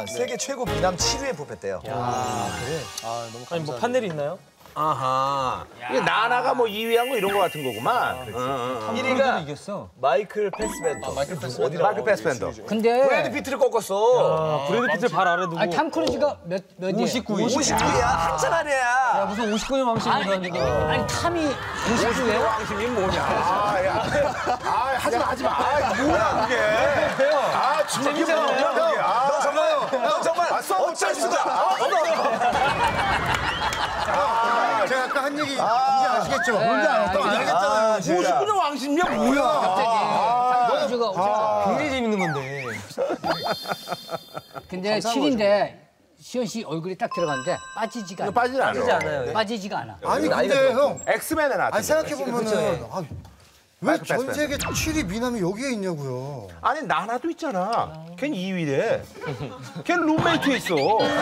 씨가 세계 최고 미남 7위에 뽑혔대요. 야, 그래? 아, 너무 감사합니다. 아니 뭐 판넬이 있나요? 아하. 이게 나나가 뭐 2위한 거 이런 거 같은 거구만. 1위가 이겼어. 마이클 패스벤더. 마이클 패스벤더. 마이클 패스벤더. 근데 브래드 피트를 꺾었어. 브래드 피트 발 아래 두고. 아, 탐 크루즈가 몇이야? 59위. 59위야. 한참 야, 아니야. 무슨 59년 왕십이라니까. 아니 탐이 59예요? 왕심이 뭐냐? 하지 마. 뭐야 그게? 재밌잖아요. 너 정말 어쩔 수가. 제가 아까 한 얘기 이제 아시겠죠? 뭔지 알겠잖아요. 59년 왕심이야 뭐야? 탐 크루즈가 굉장히 재밌는 건데. 근데 7인데 시현 씨 얼굴이 딱 들어갔는데 빠지지가 않아. 빠지지 않아요. 빠지지가 않아. 아니 근데 형, 엑스맨에 나왔던. 아니 생각해 보면은 왜 마이클 전 패스벤더. 세계 7위 미남이 여기에 있냐고요. 아니 나나도 있잖아. 걘 2위래. 걘 룸메이트에 있어.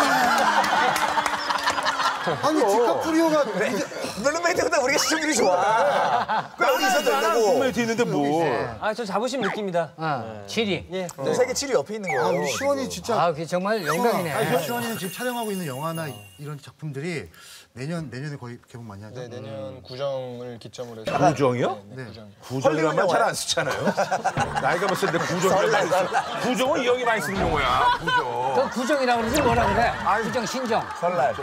아니 디카프리오가 룸메이트보다 우리가 시청률이 좋아. 그 어디 있어도 나랑 되고. 룸메이트 있는데 뭐. 아, 저 자부심 느낍니다. 7위. 예. 또 세계 7위 옆에 있는 아, 거예요. 우리 시원이 진짜 아, 그게 정말 영광이네. 시원이는 지금 촬영하고 있는 영화나 이런 작품들이 내년에 거의 개봉 많이 하죠. 네, 내년 구정을 기점으로 해서. 구정이요? 네, 구정. 구정이란 말 잘 안 쓰잖아요. 나이가 몇 살인데 구정이란 말 쓰. 구정은 이 형이 많이 쓰는 용어야. 구정. 그 구정이라고 그러지 뭐라 그래? 구정, 신정. 설날.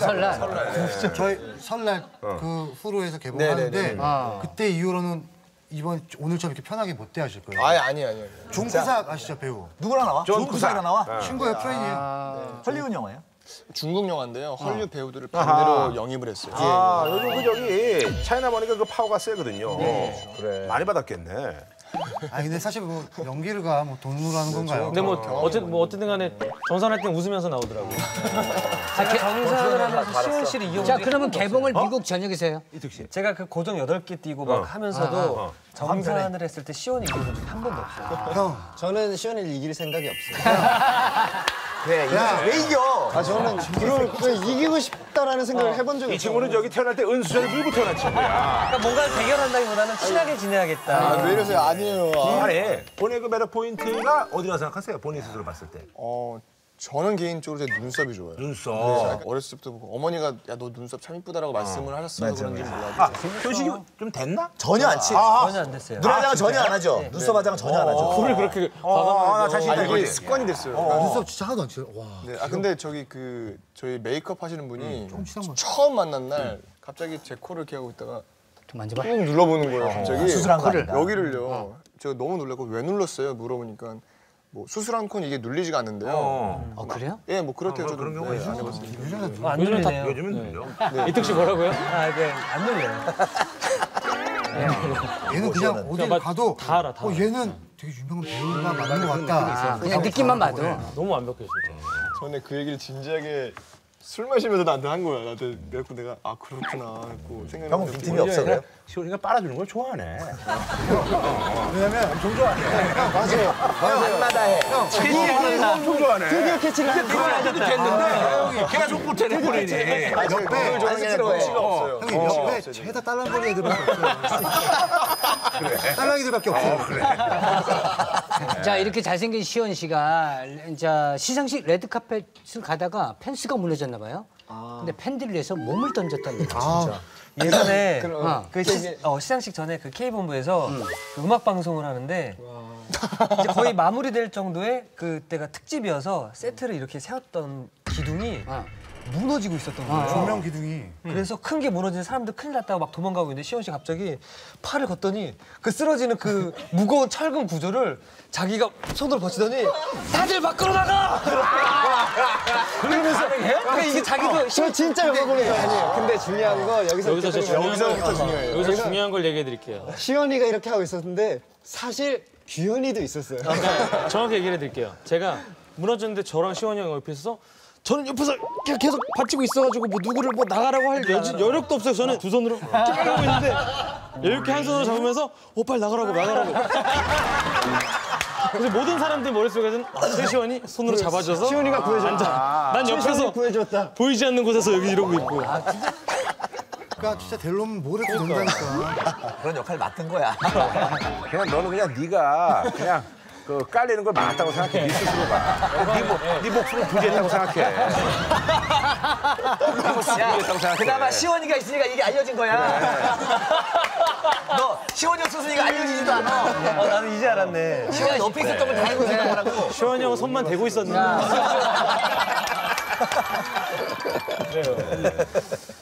설날. 저희 설날 그 후루에서 개봉하는데 그때 이후로는 오늘처럼 이렇게 편하게 못 대하실 거예요. 아니에요. 존쿠삭 아시죠, 배우? 누구랑 나와? 존 존 구사이랑 나와? 친구예요, 프렌이에요. 헐리우드 영화예요? 중국 영화인데요. 헐리우드 배우들을 반대로 영입을 했어요. 아, 요즘 그 저기 차이나 보니까 그 파워가 세거든요. 그래. 많이 받았겠네. 아 근데 사실 뭐 연기가 뭐 돈으로 하는 건가요? 근데 어쨌든 간에 정산할 땐 웃으면서 나오더라고요. 제가 정산을 하면서 시원 씨를 이어본 자, 적이 그러면 한 번도 개봉을 미국 전역에서 해요? 이특 씨. 제가 그 고정 8개 띄고 막 하면서도 정산을 했을 때 시원이 이겨본 적이 한 번도 없어요. 형, 저는 시원이를 이길 생각이 없어요. 그래, 왜 이겨? 아 저는 그걸 이기고 싶다라는 생각을 해본 적이 이 없어요. 친구는 저기 태어날 때 은수저를 물고 태어난 친구야. 그러니까 뭔가를 대결한다기보다는 친하게 지내야겠다. 아, 왜 이러세요? 아니에요. 아니, 본인의 그 매력 포인트가 어디라고 생각하세요? 본인 스스로 봤을 때. 저는 개인적으로 제 눈썹이 좋아요. 눈썹. 어렸을 때부터 보고 어머니가 야 너 눈썹 참 이쁘다라고 말씀을 하셨어서 그런지 몰라도 아, 현식이 좀 됐나? 전혀 안 치. 전혀 안 됐어요. 눈 화장은 전혀 안 하죠. 눈썹 화장은 전혀 안 하죠. 불을 그렇게 나 자신 있다 이게 이거지. 습관이 됐어요. 눈썹 진짜 하나도 안 치요. 와. 네, 근데 저기 저희 메이크업 하시는 분이 친한 분. 처음 만난 날 갑자기 제 코를 이렇게 하고 있다가 좀 만져봐. 꾹 눌러보는 거예요. 갑자기 수술한 거 아닌가? 여기를요. 제가 너무 놀라고 왜 눌렀어요? 물어보니까 뭐 수술한 콘 이게 눌리지가 않는데요. 아, 그래요? 예, 뭐 그렇대요. 저도 그런 경우가 있어. 안 해봤어요. 안 눌리네요. 요즘은 눌려. 이특 씨 뭐라고요? 안 눌려요. 얘는 그냥 어디 맞- 가도 다 알아, 다 알아. 얘는 되게 유명한 배우가 맞는 것 같다. 그냥 느낌만 봐도. 너무 완벽해 진짜. 전에 그 얘기를 진지하게 술 마시면서 나한테 한 거야. 나한테 내가 아 그렇구나 했고 생각해. 형은 빈틈이 없어, 그래요? 시원이가 빨아주는 걸 좋아하네. 왜냐면 엄청 좋아하네. 한마다 해. 엄청 좋아하네. 드디어 캐치를 한 그걸 안 해도 됐는데 걔가 좀 못해내 본인이. 옆에 안쓰러워해. 없어요. 형이 옆에 죄다 딸랑거리 애들밖에 없어요. 딸랑이들밖에 없어요. 자, 이렇게 잘생긴 시원 씨가 자, 시상식 레드카펫을 가다가 펜스가 무너졌나 봐요. 근데 팬들을 위해서 몸을 던졌다는 거죠. 예전에 어. 시상식 전에 그 K본부에서 그 음악 방송을 하는데 이제 거의 마무리될 정도의 그때가 특집이어서 세트를 이렇게 세웠던 기둥이 무너지고 있었던 거예요. 조명 기둥이. 그래서 큰 게 무너지는 사람들 큰일 났다고 막 도망가고 있는데 시원 씨 갑자기 팔을 걷더니 그 쓰러지는 그 무거운 철근 구조를 자기가 손으로 버티더니 다들 밖으로 나가! 그러면서 그러니까 이게 자기도 저 진짜 영화 보는 사람이에요. 근데 중요한 거 여기서부터 중요해요. 여기서 중요한 걸 얘기해 드릴게요. 시연이가 이렇게 하고 있었는데 사실 규현이도 있었어요. 정확히 얘기를 해드릴게요. 제가 무너졌는데 저랑 시원이 형이 옆에 있어서 저는 옆에서 계속 받치고 있어가지고 뭐 누구를 뭐 나가라고 할 여력도 없어요. 저는 두 손으로 쭉 하고 있는데 이렇게 한 손으로 잡으면서 빨리 나가라고. 그래서 모든 사람들 머릿속에서는 최시원이 손으로 잡아줘서 시연이가 구해줬다. 난 옆에서 구해줬다. 보이지 않는 곳에서 여기 이러고 있고. 그러니까 진짜 델롬 모래도 논다니까. 그런 역할을 맡은 거야. 그냥 너는 그냥 네가 그냥 그 깔리는 걸 막았다고 생각해. 네 스스로가. 네 목숨을 부지했다고 생각해. 네 목숨을 부지했다고 생각해. 그나마 시원이가 있으니까 이게 알려진 거야. 너 시원이 없었으니까 알려지지도 않아. 나는 이제 알았네. 시원이 옆에 있었던 걸 다 알고 있는 거라고. 시원이 형 손만 대고 있었는데.